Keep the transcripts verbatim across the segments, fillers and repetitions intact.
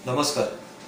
नमस्कार.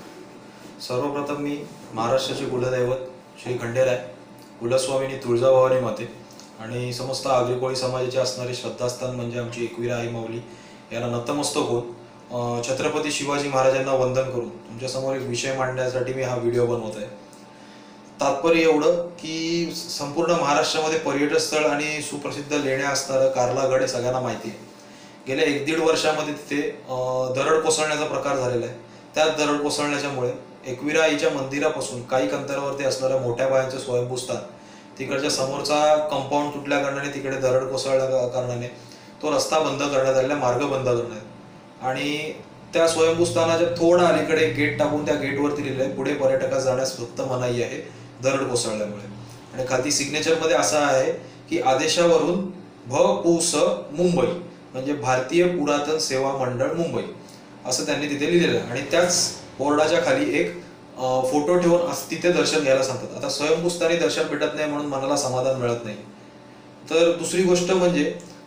सर्वप्रथम मी महाराष्ट्राचे कुलदैवत श्री खंडेराय कुलस्वामिनी तुळजाभवानी माते आणि समस्त आगरी कोळी समाजाचे असणारे श्रद्धास्थान म्हणजे आमची एकविरा आई माऊली यांना नतमस्तक होऊन छत्रपती शिवाजी महाराजांना वंदन करून तुमच्यासमोर एक विषय मांडण्यासाठी मी हा व्हिडिओ बनवत आहे. तात्पर्य एवढं की संपूर्ण महाराष्ट्रामध्ये पर्यटन स्थळ आणि सुप्रसिद्ध लेण्या असणारं कार्लागड हे सगळ्यांना माहिती आहे. गेल्या एक दीड वर्षामध्ये तिथे दरड कोसळण्याचा प्रकार झालेला आहे. त्यात दरड कोसळण्याच्यामुळे एकविरा आईच्या मंदिरापासून काही अंतरावरती असणाऱ्या मोठ्या बायांचं स्वयंभूस्थान तिकडच्या समोरचा कंपाऊंड तुटल्या कारणाने तिकडे दरड कोसळल्या कारणाने तो रस्ता बंद करण्यात आलेला, मार्ग बंद करण्यात आणि त्या स्वयंभूस्थानाच्या थोडं अलीकडे गेट टाकून त्या गेटवरती लिहिलं आहे पुढे पर्यटकास जाण्यास फक्त मनाई आहे दरड कोसळल्यामुळे. आणि खाली सिग्नेचरमध्ये असं आहे की आदेशावरून भ पु स मुंबई म्हणजे भारतीय पुरातन सेवा मंडळ मुंबई असं त्यांनी तिथे लिहिलेलं आहे. आणि त्याच बोर्डाच्या खाली एक फोटो ठेवून तिथे दर्शन घ्यायला सांगतात. आता स्वयंभूस्थानी दर्शन भेटत नाही म्हणून मनाला समाधान मिळत नाही. तर दुसरी गोष्ट म्हणजे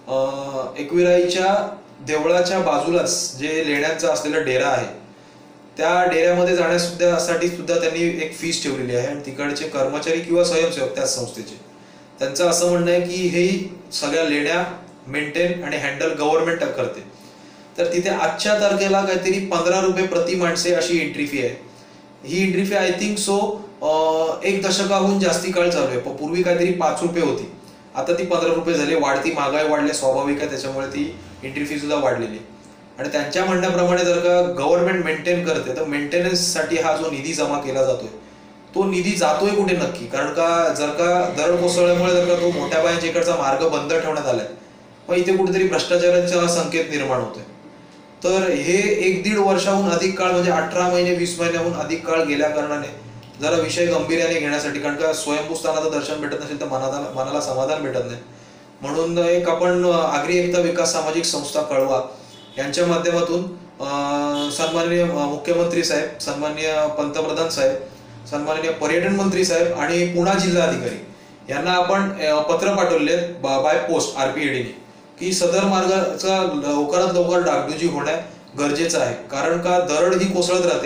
एकविराईच्या देवळाच्या बाजूलाच जे लेण्यांचा असलेला डेरा आहे त्या डेऱ्यामध्ये जाण्यासाठी सुद्धा त्यांनी एक फीस ठेवलेली आहे. आणि तिकडचे कर्मचारी किंवा स्वयंसेवक त्याच संस्थेचे त्यांचं असं म्हणणं आहे की हे सगळ्या लेण्या मेंटेन आणि हँडल गव्हर्नमेंट करते. तर तिथे आजच्या तारखेला काहीतरी पंधरा रुपये प्रति माणसे अशी एंट्री फी आहे. ही entry fee I think so एक दशकाहून जास्ती काळ चालू आहे. पूर्वी काहीतरी पाच रुपये होती, आता ती पंधरा रुपये झाली. वाढती महागाई वाढली, स्वाभाविक आहे, त्याच्यामुळे ती एंट्री फी सुद्धा वाढलेली. आणि त्यांच्या म्हणण्याप्रमाणे जर का गव्हर्नमेंट मेंटेन करते तर मेंटेनन्ससाठी हा जो निधी जमा केला जातोय तो निधी जातोय कुठे नक्की? कारण का जर का दरड कोसळल्यामुळे जर का तो मोठ्या बायांच्या इकडचा मार्ग बंद ठेवण्यात आलाय पण इथे कुठेतरी भ्रष्टाचाराचा संकेत निर्माण होतोय. तर हे एक दीड वर्षाहून अधिक काळ म्हणजे अठरा महिने वीस महिन्याहून अधिक काळ गेल्या कारणाने जरा विषय गंभीर्याने घेण्यासाठी, कारण का स्वयंभूस्थानाचं दर्शन भेटत नसेल तर मनाला मनाला समाधान भेटत नाही, म्हणून एक आपण आगरी एकता विकास सामाजिक संस्था कळवा यांच्या माध्यमातून सन्माननीय मुख्यमंत्री साहेब, सन्माननीय पंतप्रधान साहेब, सन्माननीय पर्यटन मंत्री साहेब आणि पुणा जिल्हाधिकारी यांना आपण पत्र पाठवले बाय पोस्ट आरपीएडीने की सदर मार्गाचा लवकरात लवकर डागडुजी होणे गरजेचं आहे. कारण का दरड ही कोसळत राहते.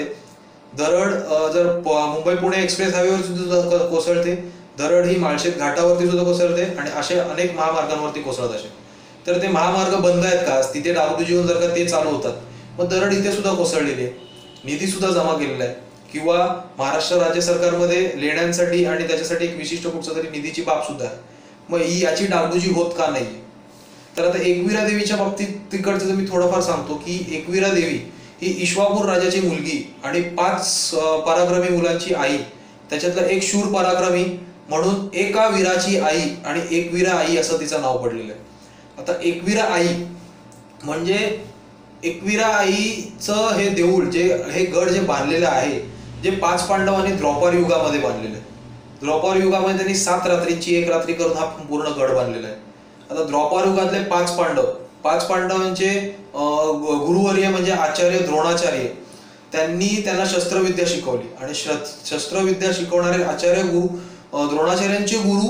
दरड जर मुंबई पुणे एक्सप्रेस हायवेवर सुद्धा कोसळते, दरड ही माळशेत घाटावरती सुद्धा कोसळते आणि असे अनेक महामार्गांवरती कोसळत असे. तर ते महामार्ग बंद आहेत का? तिथे डागडुजी होऊन जर का ते चालू होतात मग दरड इथे सुद्धा कोसळलेली आहे, निधी सुद्धा जमा केलेला आहे. किंवा महाराष्ट्र राज्य सरकारमध्ये लेण्यांसाठी आणि त्याच्यासाठी एक विशिष्ट कुठचा तरी निधीची बाब सुद्धा आहे, मग ही याची डागडुजी होत का नाही? तर आता एकविरा देवीच्या बाबतीत तिकडचं मी थोडंफार सांगतो की एकविरा देवी ही ईश्वापूर राजाची मुलगी आणि पाच पराक्रमी मुलांची आई, त्याच्यातला एक शूर पराक्रमी म्हणून एका वीराची आई आणि एकविरा आई असं तिचं नाव पडलेलं आहे. आता एकविरा आई म्हणजे एकविरा आईचं हे देऊळ जे हे गड जे बांधलेलं आहे जे पाच पांडवांनी द्रौपद युगामध्ये बांधलेलं आहे. द्रौपद युगामध्ये त्यांनी सात रात्रींची एक रात्री करून हा पूर्ण गड बांधलेला आहे. आता द्रौपद युगातले पाच पांडव पाच पांडवांचे गुरुवर्य म्हणजे आचार्य द्रोणाचार्य, त्यांनी त्यांना शस्त्रविद्या शिकवली आणि शस्त्रविद्या शिकवणारे आचार्य गुरु द्रोणाचार्यांचे गुरु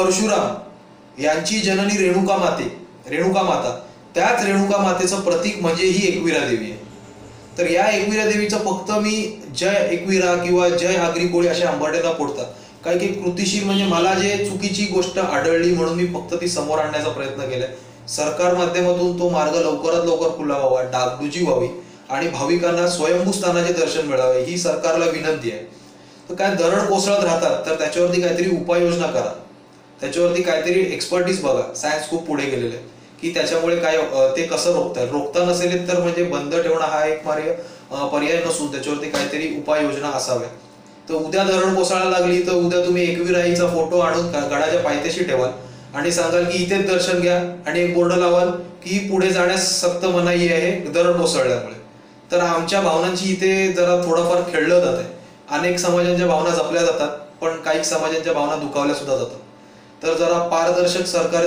परशुराम यांची जननी रेणुका माते रेणुका माता, त्याच रेणुका मातेचं प्रतीक म्हणजे ही एकविरा देवी आहे. तर या एकविरा देवीचं फक्त मी जय एकविरा किंवा जय आगरी कोळी अशा अंबाड्याला फोडतात. काही काही कृतीशील म्हणजे मला जे चुकीची गोष्ट आढळली म्हणून मी फक्त ती समोर आणण्याचा प्रयत्न केलाय. सरकार माध्यमातून तो मार्ग लवकरात लवकर खुला व्हावा, डागडुजी व्हावी आणि भाविकांना स्वयंभूस्थानाचे दर्शन मिळावे ही सरकारला विनंती आहे. तर काय दरड कोसळत राहतात तर त्याच्यावरती काहीतरी उपाययोजना करा, त्याच्यावरती काहीतरी एक्सपर्टीज बघा. सायन्स खूप पुढे गेलेलं आहे की त्याच्यामुळे काय ते कसं रोखता रोखता नसेल तर म्हणजे बंद ठेवणं हा एक पर्याय पर्याय नसून त्याच्यावरती काहीतरी उपाययोजना असाव्या. तर उद्या दरड कोसळायला लागली तर उद्या तुम्ही एकविरा आईचा फोटो आणून गडाच्या पायथ्याशी ठेवाल आणि सांगाल की इथेच दर्शन घ्या आणि एक बोर्ड लावाल की पुढे जाण्यास सक्त मनाई आहे दरड कोसळल्यामुळे. तर आमच्या भावनांची इथे जरा थोडंफार खेळलं जात आहे. अनेक समाजांच्या भावना जपल्या जातात पण काही समाजांच्या भावना दुखावल्या सुद्धा जातात. तर जरा पारदर्शक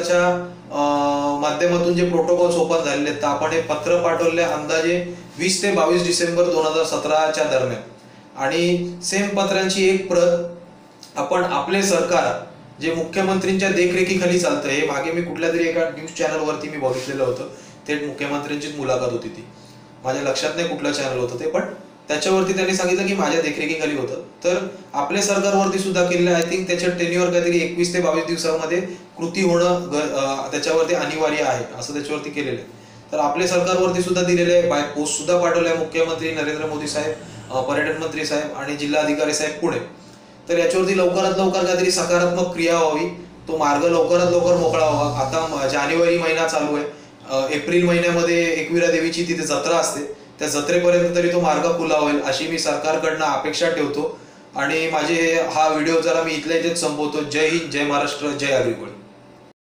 सरकारच्या माध्यमातून जे प्रोटोकॉल्स ओपन झालेले आहेत तर आपण हे पत्र पाठवले अंदाजे वीस ते बावीस डिसेंबर दोन हजार सतराच्या दरम्यान आणि सेम पत्रांची एक प्रत आपण आपले सरकार जे मुख्यमंत्रींच्या देखरेखीखाली चालतं हे मागे मी कुठल्या तरी एका न्यूज चॅनलवरती मी बघितलेलं होतं. थेट मुख्यमंत्र्यांचीच मुलाखत होती ती, माझ्या लक्षात नाही कुठलं चॅनल होतं ते, पण त्याच्यावरती त्यांनी सांगितलं की माझ्या देखरेखीखाली होतं. तर आपल्या सरकारवरती सुद्धा केलेलं आय थिंक त्याच्या टेन्युअर काहीतरी एकवीस ते बावीस दिवसामध्ये कृती होणं त्याच्यावरती अनिवार्य आहे असं त्याच्यावरती केलेलं आहे. तर आपल्या सरकारवरती सुद्धा दिलेले आहे, बाय पोस्ट सुद्धा पाठवले आहे मुख्यमंत्री नरेंद्र मोदी साहेब, पर्यटन मंत्री साहेब आणि जिल्हाधिकारी साहेब पुणे. तर याच्यावरती लवकरात लवकर काहीतरी सकारात्मक क्रिया व्हावी, तो मार्ग लवकरात लवकर मोकळा व्हावा. आता जानेवारी महिना चालू आहे, एप्रिल महिन्यामध्ये एकविरा देवीची तिथे जत्रा असते, त्या जत्रेपर्यंत तरी तो मार्ग खुला होईल अशी मी सरकारकडनं अपेक्षा ठेवतो. आणि माझे हा व्हिडिओ जरा मी इथल्या इथेच संपवतो. जय हिंद, जय महाराष्ट्र, जय अग्रिकोळी.